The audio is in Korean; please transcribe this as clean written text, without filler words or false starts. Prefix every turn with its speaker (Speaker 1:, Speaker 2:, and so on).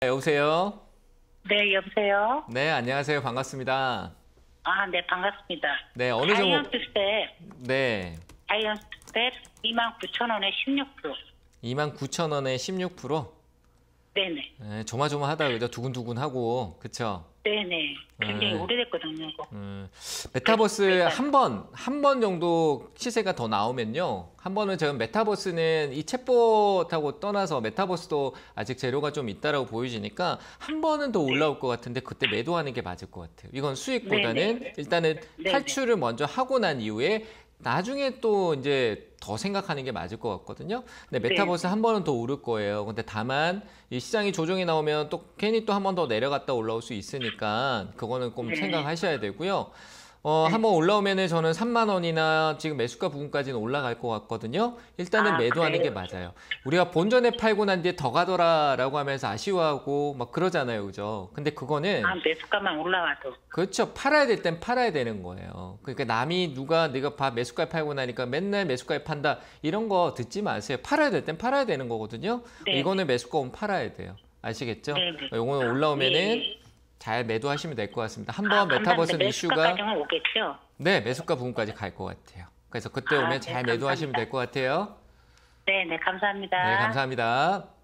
Speaker 1: 여보세요?
Speaker 2: 네, 여보세요?
Speaker 1: 네, 안녕하세요. 반갑습니다.
Speaker 2: 아, 네, 반갑습니다.
Speaker 1: 네, 어느 정도,
Speaker 2: 다이언스텝,
Speaker 1: 네,
Speaker 2: 다이언스텝 29,000원에 16%.
Speaker 1: 29,000원에 16%?
Speaker 2: 네네.
Speaker 1: 네, 조마조마하다, 그죠? 두근두근하고, 그쵸?
Speaker 2: 네네. 굉장히
Speaker 1: 네.
Speaker 2: 오래됐거든요, 이거.
Speaker 1: 메타버스
Speaker 2: 네.
Speaker 1: 한 번 정도 시세가 더 나오면요. 한 번은 지금 메타버스는 이 챗봇하고 떠나서 메타버스도 아직 재료가 좀 있다라고 보여지니까 한 번은 더 올라올 것 같은데 그때 매도하는 게 맞을 것 같아요. 이건 수익보다는
Speaker 2: 네네.
Speaker 1: 일단은
Speaker 2: 네네.
Speaker 1: 탈출을 먼저 하고 난 이후에 나중에 또 이제 더 생각하는 게 맞을 것 같거든요. 근데 메타버스 한 번은 더 오를 거예요. 근데 다만 이 시장이 조정이 나오면 또 괜히 또 한 번 더 내려갔다 올라올 수 있으니까 그거는 꼭
Speaker 2: 네.
Speaker 1: 생각하셔야 되고요.
Speaker 2: 네.
Speaker 1: 한번 올라오면은 저는 3만 원이나 지금 매수가 부분까지는 올라갈 것 같거든요. 일단은
Speaker 2: 아,
Speaker 1: 매도하는 게
Speaker 2: 그래요?
Speaker 1: 맞아요. 우리가 본전에 팔고 난 뒤에 더 가더라라고 하면서 아쉬워하고 막 그러잖아요. 그죠? 근데 그거는
Speaker 2: 아, 매수가만 올라와도.
Speaker 1: 그렇죠. 팔아야 될 땐 팔아야 되는 거예요. 그러니까 남이 누가 내가 매수가에 팔고 나니까 맨날 매수가에 판다 이런 거 듣지 마세요. 팔아야 될 땐 팔아야 되는 거거든요.
Speaker 2: 네.
Speaker 1: 이거는 매수가 오면 팔아야 돼요. 아시겠죠?
Speaker 2: 네네.
Speaker 1: 이거는
Speaker 2: 아,
Speaker 1: 올라오면은
Speaker 2: 예.
Speaker 1: 잘 매도하시면 될 것 같습니다.
Speaker 2: 아,
Speaker 1: 한번
Speaker 2: 감사합니다.
Speaker 1: 메타버스는 이슈가
Speaker 2: 매수가까지는 오겠죠?
Speaker 1: 네, 매수가 부분까지 갈 것 같아요. 그래서 그때 오면
Speaker 2: 아, 네,
Speaker 1: 잘 매도하시면
Speaker 2: 감사합니다.
Speaker 1: 될 것 같아요.
Speaker 2: 네네, 감사합니다.
Speaker 1: 네, 감사합니다.